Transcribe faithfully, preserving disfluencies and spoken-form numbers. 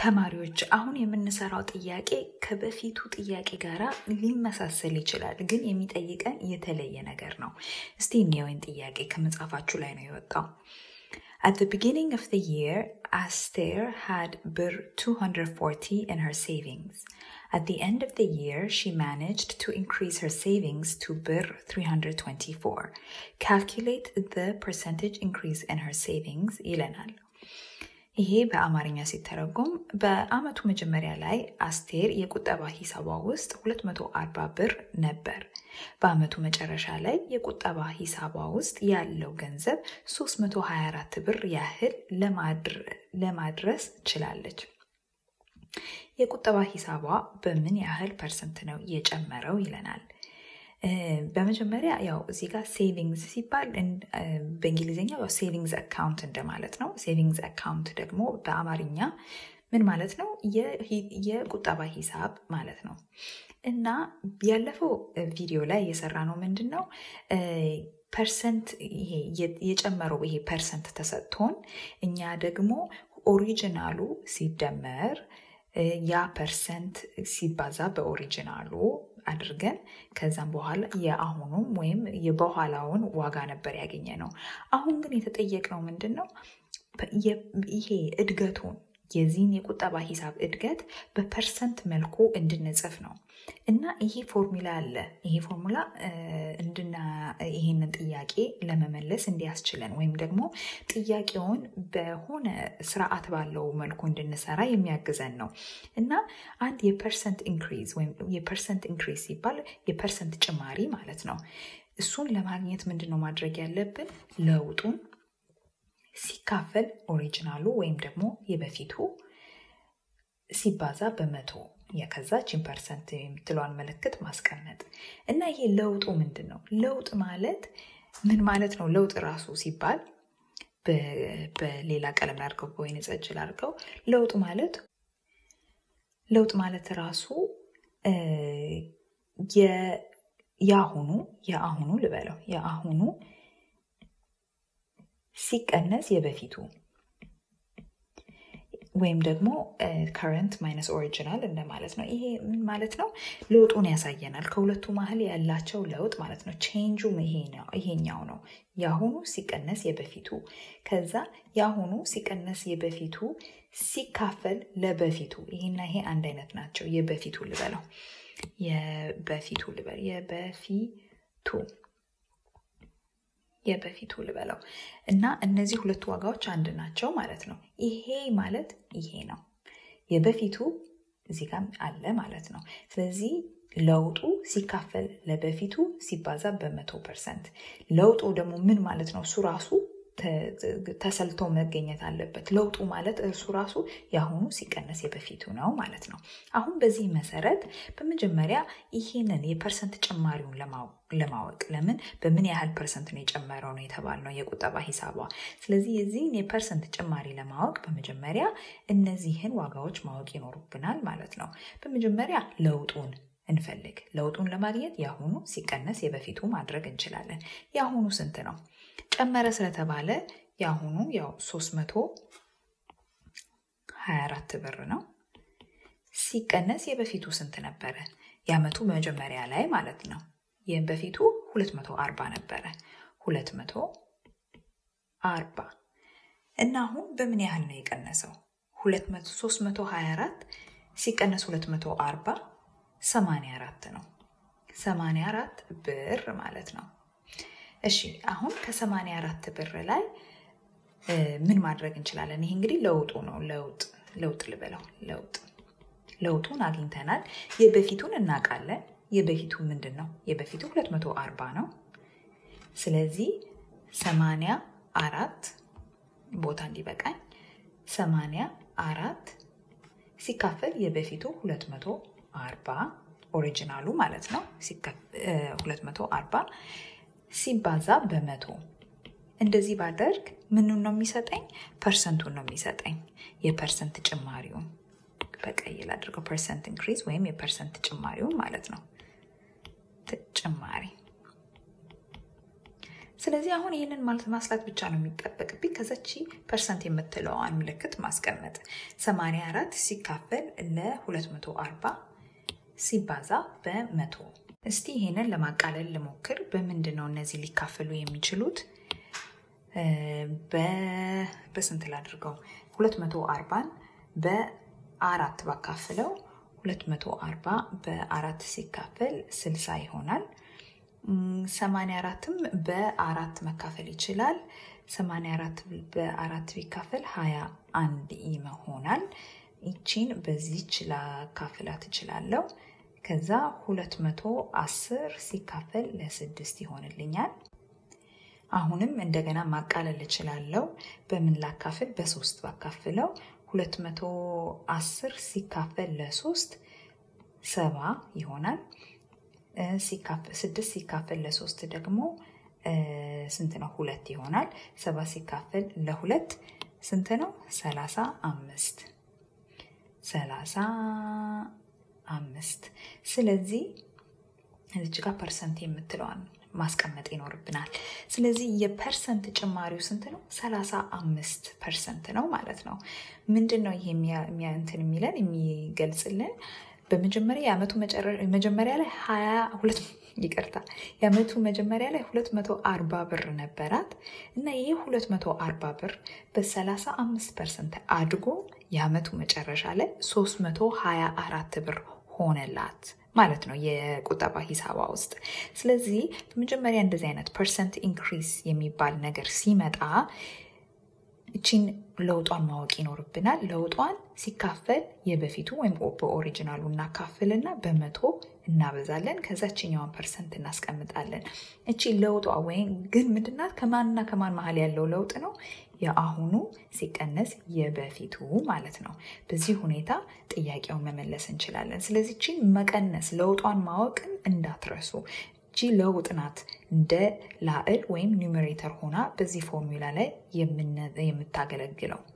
ተማሪዎች አሁን የምንሰራው ጥያቄ ከበፊቱ ጥያቄ ጋራ ሊመሳሰል ይችላል ግን የሚጠይቀን የተለየ ነገር ነው። እስቲ እንየውን ጥያቄ ከመጻፋችሁ ላይ ነው የወጣው። At the beginning of the year, Aster had bir two hundred forty in her savings. At the end of the year, she managed to increase her savings to bir three hundred twenty-four. Calculate the percentage increase in her savings ይለናል። ይሄ በአማርኛ ሲተረጎም በአመቱ መጀመሪያ ላይ አስቴር የቁጠባ ሂሳቧ ውስጥ ሁለት መቶ አርባ ብር ነበር። በአመቱ መጨረሻ ላይ የቁጠባ ሂሳቧ ውስጥ ያለው ገንዘብ ሶስት መቶ ሃያ አራት ብር ያህል ለማድረስ ችላለች። የቁጠባ ሂሳቧ በምን ያህል ፐርሰንት ነው የጨመረው ይለናል። በመጀመሪያ ያው እዚህ ጋር ሴቪንግስ ሲባል በእንግሊዘኛው ያው ሴቪንግስ አካውንት እንደማለት ነው። ሴቪንግስ አካውንት ደግሞ በአማርኛ ምን ማለት ነው? የቁጠባ ሂሳብ ማለት ነው። እና ያለፈው ቪዲዮ ላይ የሰራ ነው ምንድነው ፐርሰንት ይሄ የጨመረው ይሄ ፐርሰንት ተሰጥቶን እኛ ደግሞ ኦሪጂናሉ ሲደመር ያ ፐርሰንት ሲባዛ በኦሪጂናሉ አድርገን ከዛም በኋላ የአሁኑም ወይም የበኋላውን ዋጋ ነበር ያገኘነው። አሁን ግን የተጠየቅነው ምንድነው ይሄ እድገቱን የዚህን የቁጠባ ሂሳብ እድገት በፐርሰንት መልኩ እንድንጽፍ ነው። እና ይሄ ፎርሙላ አለ። ይሄ ፎርሙላ እንድና ይሄንን ጥያቄ ለመመለስ እንዲያስችለን ወይም ደግሞ ጥያቄውን በሆነ ስርዓት ባለው መልኩ እንድንሰራ የሚያግዘን ነው። እና አንድ የፐርሰንት ኢንክሪዝ ወይም የፐርሰንት ኢንክሪዝ ሲባል የፐርሰንት ጭማሪ ማለት ነው። እሱን ለማግኘት ምንድነው ማድረግ ያለብን? ለውጡን ሲካፈል ኦሪጂናሉ ወይም ደግሞ የበፊቱ ሲባዛ በመቶ የከዛችን ፐርሰንት የምትለዋን ምልክት ማስቀመጥ እና ይሄ ለውጡ ምንድነው? ለውጥ ማለት ምን ማለት ነው? ለውጥ ራሱ ሲባል በሌላ ቀለም አድርገው ወይን ጸጅል አድርገው ለውጥ ማለት ለውጥ ማለት ራሱ የ ያሁኑ ያሁኑ ልበለው ያሁኑ ሲቀነስ የበፊቱ ወይም ደግሞ current minus original እንደማለት ነው። ይሄ ምን ማለት ነው? ለውጡን ያሳየናል። ከሁለቱ መሃል ያላቸው ለውጥ ማለት ነው። ቼንጁ ይሄኛው ይሄኛው ነው። ያሁኑ ሲቀነስ የበፊቱ ከዛ ያሁኑ ሲቀነስ የበፊቱ ሲካፈል ለበፊቱ ይሄና ይሄ አንድ አይነት ናቸው። የበፊቱ ልበለው የበፊቱ ልበል የበፊቱ የበፊቱ ልበለው እና እነዚህ ሁለቱ ዋጋዎች አንድ ናቸው ማለት ነው። ይሄ ማለት ይሄ ነው። የበፊቱ እዚህ ጋር አለ ማለት ነው። ስለዚህ ለውጡ ሲካፈል ለበፊቱ ሲባዛ በመቶ ፐርሰንት ለውጡ ደግሞ ምን ማለት ነው? እሱ ራሱ ተሰልቶ መገኘት አለበት። ለውጡ ማለት እሱ ራሱ ያሁኑ ሲቀነስ የበፊቱ ነው ማለት ነው። አሁን በዚህ መሰረት በመጀመሪያ ይሄንን የፐርሰንት ጭማሪውን ለማወቅ ለምን በምን ያህል ፐርሰንት ነው የጨመረው ነው የተባለው የቁጠባ ሂሳቧ። ስለዚህ የዚህን የፐርሰንት ጭማሪ ለማወቅ በመጀመሪያ እነዚህን ዋጋዎች ማወቅ ይኖርብናል ማለት ነው። በመጀመሪያ ለውጡን እንፈልግ። ለውጡን ለማግኘት ያሁኑ ሲቀነስ የበፊቱ ማድረግ እንችላለን። ያሁኑ ስንት ነው? ጨመረ ስለተባለ ያሁኑ ያው ሶስት መቶ ሃያ አራት ብር ነው። ሲቀነስ የበፊቱ ስንት ነበረ? የአመቱ መጀመሪያ ላይ ማለት ነው። የበፊቱ ሁለት መቶ አርባ ነበረ። ሁለት መቶ አርባ እና አሁን በምን ያህል ነው የቀነሰው? ሶስት መቶ ሃያ አራት ሲቀነስ ሁለት መቶ አርባ ሰማንያ አራት ነው። ሰማንያ አራት ብር ማለት ነው። እሺ አሁን ከሰማንያ አራት ብር ላይ ምን ማድረግ እንችላለን? ይሄ እንግዲህ ለውጡ ነው። ለውጥ ለውጥ ልበለው ለውጥ ለውጡን አግኝተናል። የበፊቱን እናውቃለን። የበፊቱ ምንድነው? የበፊቱ ሁለት መቶ አርባ ነው። ስለዚህ ሰማንያ አራት ቦታ እንዲበቃኝ ሰማንያ አራት ሲካፈል የበፊቱ ሁለት መቶ አርባ ኦሪጂናሉ ማለት ነው። ሲካፈል ሁለት መቶ አርባ ሲባዛ በመቶ እንደዚህ ባደርግ ምኑን ነው የሚሰጠኝ? ፐርሰንቱን ነው የሚሰጠኝ። የፐርሰንት ጭማሪውን በቀይ ላድርገው ፐርሰንት ኢንክሪዝ ወይም የፐርሰንት ጭማሪውን ማለት ነው። ጭማሪ ስለዚህ አሁን ይህንን ማለት ማስላት ብቻ ነው የሚጠበቅብኝ። ከዛቺ ፐርሰንት የምትለዋን ምልክት ማስቀመጥ ሰማንያ አራት ሲካፈል ለ240 ሲባዛ በመቶ። እስቲ ይሄንን ለማቃለል ልሞክር። በምንድን ነው እነዚህ ሊካፈሉ የሚችሉት? በስንት ላድርገው? ሁለት መቶ አርባን በአራት ባካፍለው ሁለት መቶ አርባ በአራት ሲካፈል ስልሳ ይሆናል። ሰማንያ አራትም በአራት መካፈል ይችላል። ሰማንያ አራት በአራት ቢካፈል ሃያ አንድ ይሆናል። ይቺን በዚህች ላካፍላት እችላለሁ። ከዛ ሁለት መቶ አስር ሲካፈል ለስድስት ይሆንልኛል። አሁንም እንደገና ማቃለል እችላለሁ። በምን ላካፍል? በሶስት ባካፍለው ሁለት መቶ አስር ሲካፈል ለሶስት ሰባ ይሆናል። ሲካፈል ስድስት ሲካፈል ለሶስት ደግሞ ስንት ነው? ሁለት ይሆናል። ሰባ ሲካፈል ለሁለት ስንት ነው? ሰላሳ አምስት ሰላሳ አምስት። ስለዚህ እዚህ ጋር ፐርሰንት የምትለዋን ማስቀመጥ ይኖርብናል። ስለዚህ የፐርሰንት ጭማሪው ስንት ነው? ሰላሳ አምስት ፐርሰንት ነው ማለት ነው። ምንድነው ይሄ እንትን የሚለን የሚገልጽልን? በመጀመሪያ የዓመቱ መጀመሪያ ላይ ሃያ ሁለት ይቅርታ የዓመቱ መጀመሪያ ላይ ሁለት መቶ አርባ ብር ነበራት እና ይሄ ሁለት መቶ አርባ ብር በሰላሳ አምስት ፐርሰንት አድጎ የዓመቱ መጨረሻ ላይ ሶስት መቶ ሃያ አራት ብር ሆነላት ማለት ነው የቁጠባ ሂሳባ ውስጥ። ስለዚህ በመጀመሪያ እንደዚህ አይነት ፐርሰንት ኢንክሪስ የሚባል ነገር ሲመጣ እቺን ለውጧን ማወቅ ይኖርብናል። ለውጧን ሲካፈል የበፊቱ ወይም በኦሪጂናሉ እናካፍልና በመቶ እናበዛለን። ከዛችኛውን ፐርሰንት እናስቀምጣለን። እቺ ለውጧ ወይም ግን ምንድናት? ከማንና ከማን መሀል ያለው ለውጥ ነው? የአሁኑ ሲቀነስ የበፊቱ ማለት ነው። በዚህ ሁኔታ ጥያቄውን መመለስ እንችላለን። ስለዚህ እቺን መቀነስ ለውጧን ማወቅን እንዳትረሱ። እቺ ለውጥ ናት እንደ ላዕል ወይም ኒውሜሬተር ሆና በዚህ ፎርሙላ ላይ የምታገለግለው።